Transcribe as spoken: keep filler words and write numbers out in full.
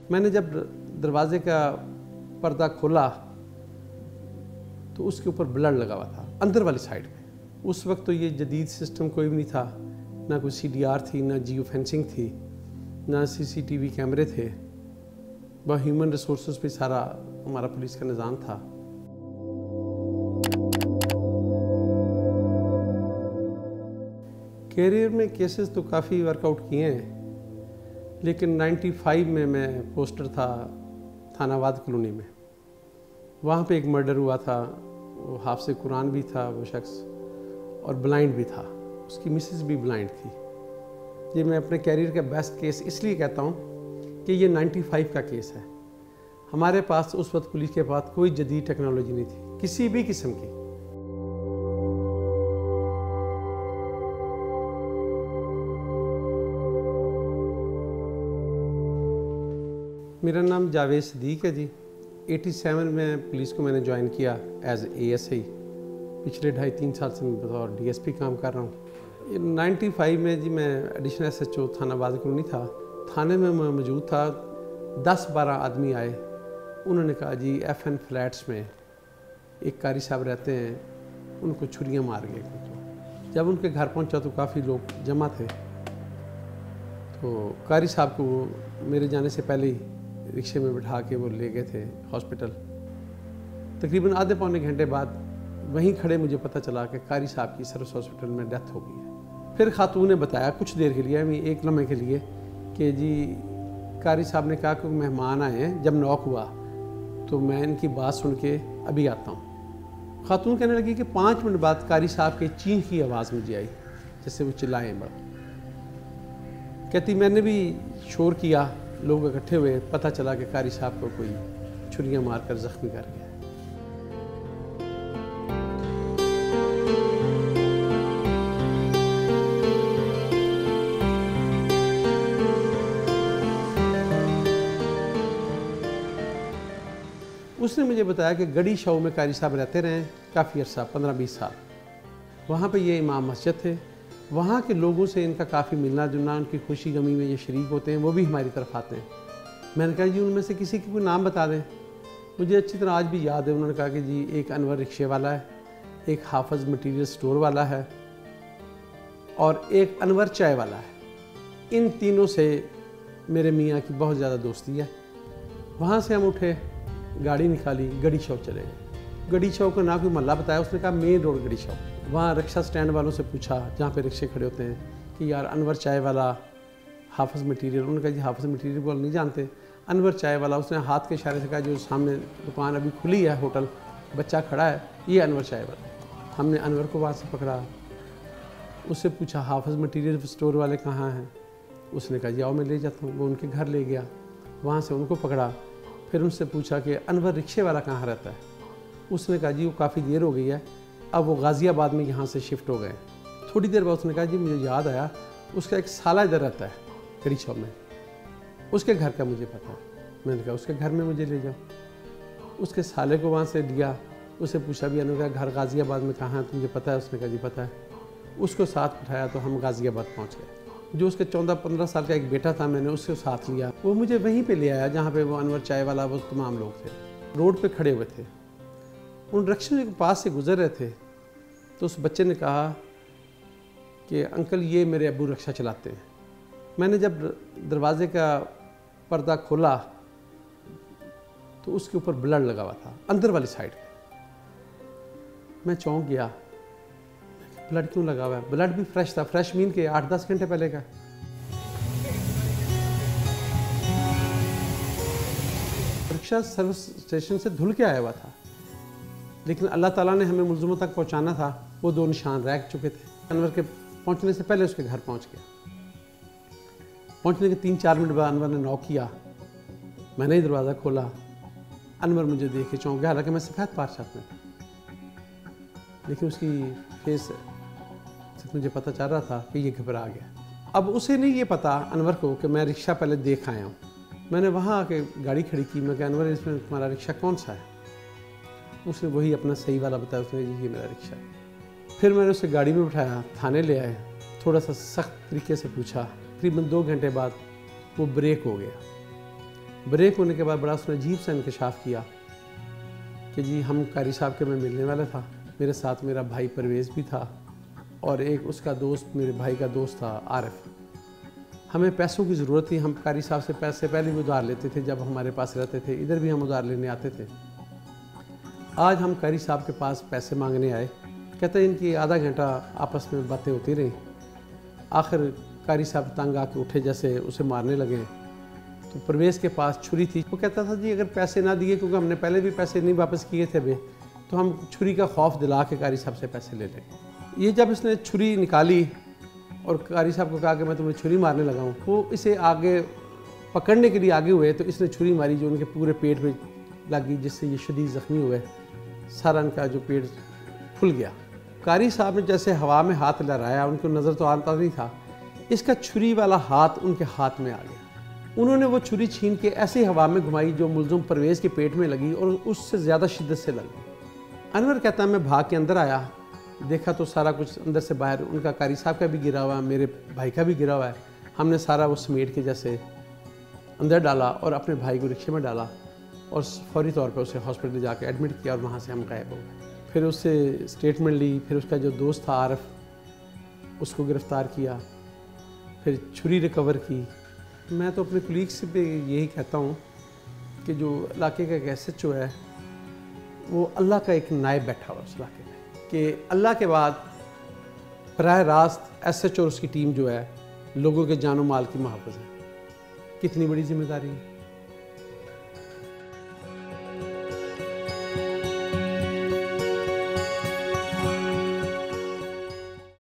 میں نے جب دروازے کا پردہ کھولا تو اس کے اوپر بلڈ لگا ہوا تھا اندر والی سائڈ میں. اس وقت تو یہ جدید سسٹم کوئی بھی نہیں تھا، نہ کوئی سی ڈی آر تھی، نہ جیو فینسنگ تھی، نہ سی سی ٹی وی کیمرے تھے. وہ ہیومن ریسورسز پہ سارا ہمارا پولیس کا نظام تھا. کیریئر میں کیسز تو کافی ورک آؤٹ کیے ہیں، لیکن نائنٹی فائیو میں میں پوسٹر تھا تھانہ واد کالونی میں. وہاں پہ ایک مرڈر ہوا تھا. وہ حافظ قرآن بھی تھا وہ شخص، اور بلائنڈ بھی تھا. اس کی مسز بھی بلائنڈ تھی. یہ میں اپنے کیریئر کا بیسٹ کیس اس لیے کہتا ہوں کہ یہ نائنٹی فائیو کا کیس ہے. ہمارے پاس اس وقت پولیس کے پاس کوئی جدید ٹیکنالوجی نہیں تھی کسی بھی قسم کی. میرا نام جاوید صدیق ہے جی. ایٹی سیون میں پولیس کو میں نے جوائن کیا ایز اے ایس آئی. پچھلے ڈھائی تین سال سے میں بطور ڈی ایس پی کام کر رہا ہوں. نائنٹی فائیو میں جی میں ایڈیشنل ایس ایچ او تھانہ واد کالونی تھا. تھانے میں میں موجود تھا. دس بارہ آدمی آئے. انہوں نے کہا جی ایف این فلیٹس میں ایک قاری صاحب رہتے ہیں، ان کو چھریاں مار گئے. جب ان کے گھر پہنچا تو کافی لوگ جمع تھے. تو قاری صاحب کو وہ میرے جانے سے پہلے ہی رکشے میں بٹھا کے وہ لے گئے تھے ہاسپٹل. تقریباً آدھے پونے گھنٹے بعد وہیں کھڑے مجھے پتہ چلا کہ قاری صاحب کی سروس ہاسپٹل میں ڈیتھ ہو گئی ہے. پھر خاتون نے بتایا کچھ دیر کے لیے، ایک لمحے کے لیے، کہ جی قاری صاحب نے کہا کہ مہمان آئے ہیں. جب نوک ہوا تو میں ان کی بات سن کے ابھی آتا ہوں. خاتون کہنے لگی کہ پانچ منٹ بعد قاری صاحب کے چینخ کی آواز مجھے آئی، جیسے وہ چلائیں بڑا. کہتی میں نے بھی شور کیا، لوگ اکٹھے ہوئے، پتہ چلا کہ قاری صاحب کو کوئی چھریاں مار کر زخمی کر گیا. اس نے مجھے بتایا کہ گڑی شو میں قاری صاحب رہتے رہے ہیں کافی عرصہ، پندرہ بیس سال. وہاں پہ یہ امام مسجد تھے. وہاں کے لوگوں سے ان کا کافی ملنا جلنا، ان کی خوشی غمی میں یہ شریک ہوتے ہیں، وہ بھی ہماری طرف آتے ہیں. میں نے کہا جی ان میں سے کسی کی کوئی نام بتا دیں. مجھے اچھی طرح آج بھی یاد ہے. انہوں نے کہا کہ جی ایک انور رکشے والا ہے، ایک حافظ مٹیریل سٹور والا ہے، اور ایک انور چائے والا ہے. ان تینوں سے میرے میاں کی بہت زیادہ دوستی ہے. وہاں سے ہم اٹھے، گاڑی نکالی، گڑی شو چلے گئے. گڑی شو کا نہ کوئی محلہ بتایا. اس نے کہا مین روڈ گڑی شو. وہاں رکشہ سٹینڈ والوں سے پوچھا جہاں پہ رکشے کھڑے ہوتے ہیں کہ یار انور چائے والا، حافظ مٹیریل. انہوں نے کہا جی حافظ مٹیریل کو نہیں جانتے. انور چائے والا. اس نے ہاتھ کے اشارے سے کہا جو سامنے دکان ابھی کھلی ہے، ہوٹل، بچہ کھڑا ہے، یہ انور چائے والا. ہم نے انور کو وہاں سے پکڑا. اس سے پوچھا حافظ مٹیریل سٹور والے کہاں ہیں؟ اس نے کہا جی آؤ میں لے جاتا ہوں. وہ ان کے گھر لے گیا. وہاں سے ان کو پکڑا. پھر ان سے پوچھا کہ انور رکشے والا کہاں رہتا ہے؟ اس نے کہا جی وہ کافی دیر ہو گئی ہے، اب وہ غازی آباد میں یہاں سے شفٹ ہو گئے. تھوڑی دیر بعد اس نے کہا جی مجھے یاد آیا، اس کا ایک سالہ ادھر رہتا ہے گڑی شاپ میں، اس کے گھر کا مجھے پتہ ہے. میں نے کہا اس کے گھر میں مجھے لے جاؤ. اس کے سالے کو وہاں سے لیا. اس سے پوچھا بھی انور کا گھر غازی آباد میں کہاں ہے؟ تو مجھے پتہ ہے. اس نے کہا جی پتہ ہے. اس کو ساتھ بٹھایا تو ہم غازی آباد پہنچ گئے. جو اس کے چودہ پندرہ سال کا ایک بیٹا تھا، میں نے اس کو ساتھ لیا. وہ مجھے وہیں پہ لے آیا جہاں پہ وہ انور چائے والا، وہ تمام لوگ تھے، روڈ پہ کھڑے ہوئے تھے. ان رکشوں کے پاس سے گزر رہے تھے تو اس بچے نے کہا کہ انکل یہ میرے ابو رکشہ چلاتے ہیں. میں نے جب دروازے کا پردہ کھولا تو اس کے اوپر بلڈ لگا ہوا تھا اندر والی سائڈ پہ. میں چونک گیا، بلڈ کیوں لگا ہوا ہے؟ بلڈ بھی فریش تھا. فریش مین کے آٹھ دس گھنٹے پہلے کا. رکشہ سروس اسٹیشن سے دھل کے آیا ہوا تھا، لیکن اللہ تعالیٰ نے ہمیں ملزموں تک پہنچانا تھا. وہ دو نشان رہ چکے تھے. انور کے پہنچنے سے پہلے اس کے گھر پہنچ گیا. پہنچنے کے تین چار منٹ بعد انور نے نوک کیا. میں نے ہی دروازہ کھولا. انور مجھے دیکھ کے چونک گیا، حالانکہ میں سفید پارچات میں تھا، لیکن اس کی فیس سے مجھے پتہ چل رہا تھا کہ یہ گھبرا گیا. اب اسے نہیں یہ پتا انور کو کہ میں رکشہ پہلے دیکھ آیا ہوں. میں نے وہاں آ کے گاڑی کھڑی کی. میں کہ انور اس میں تمہارا رکشہ کون سا ہے؟ اس نے وہی اپنا صحیح والا بتایا. اس نے یہ میرا رکشہ ہے. پھر میں نے اسے گاڑی میں بٹھایا، تھانے لے آئے. تھوڑا سا سخت طریقے سے پوچھا. تقریباً دو گھنٹے بعد وہ بریک ہو گیا. بریک ہونے کے بعد بڑا اس نے عجیب سا انکشاف کیا کہ جی ہم قاری صاحب کے میں ملنے والا تھا، میرے ساتھ میرا بھائی پرویز بھی تھا اور ایک اس کا دوست میرے بھائی کا دوست تھا عارف۔ ہمیں پیسوں کی ضرورت تھی، ہم قاری صاحب سے پیسے پہلے بھی ادھار لیتے تھے جب ہمارے پاس رہتے تھے، ادھر بھی ہم ادھار لینے آتے تھے۔ آج ہم قاری صاحب کے پاس پیسے مانگنے آئے، کہتے ہیں ان کی آدھا گھنٹہ آپس میں باتیں ہوتی رہیں، آخر قاری صاحب تنگ آ کے اٹھے جیسے اسے مارنے لگے۔ تو پرویز کے پاس چھری تھی، وہ کہتا تھا جی اگر پیسے نہ دیے، کیونکہ ہم نے پہلے بھی پیسے نہیں واپس کیے تھے بے، تو ہم چھری کا خوف دلا کے قاری صاحب سے پیسے لے لیں۔ یہ جب اس نے چھری نکالی اور قاری صاحب کو کہا کہ میں تمہیں چھری مارنے لگا ہوں، وہ اسے آگے پکڑنے کے لیے آگے ہوئے تو اس نے چھری ماری جو ان کے پورے پیٹ میں لگی، جس سے یہ شدید زخمی ہوئے، سارا ان کا جو پیٹ پھل گیا۔ قاری صاحب نے جیسے ہوا میں ہاتھ لہرایا، ان کو نظر تو آتا نہیں تھا، اس کا چھری والا ہاتھ ان کے ہاتھ میں آ گیا۔ انہوں نے وہ چھری چھین کے ایسی ہوا میں گھمائی جو ملزم پرویز کے پیٹ میں لگی اور اس سے زیادہ شدت سے لگ گئی۔ انور کہتا ہے میں بھاگ کے اندر آیا، دیکھا تو سارا کچھ اندر سے باہر، ان کا قاری صاحب کا بھی گرا ہوا ہے، میرے بھائی کا بھی گرا ہوا ہے۔ ہم نے سارا وہ سمیٹ کے جیسے اندر ڈالا اور اپنے بھائی کو رکشے میں ڈالا اور فوری طور پہ اسے ہاسپٹل جا کے ایڈمٹ کیا اور وہاں سے ہم غائب ہو گئے۔ پھر اس سے اسٹیٹمنٹ لی، پھر اس کا جو دوست تھا عارف، اس کو گرفتار کیا، پھر چھری ریکور کی۔ میں تو اپنے کولیگ سے بھی یہی کہتا ہوں کہ جو علاقے کا ایک ایس ایچ او ہے وہ اللہ کا ایک نائب بیٹھا ہوا اس علاقے میں، کہ اللہ کے بعد براہ راست ایس ایچ او اور اس کی ٹیم جو ہے لوگوں کے جان و مال کی محافظ ہے۔ کتنی بڑی ذمہ داری ہے۔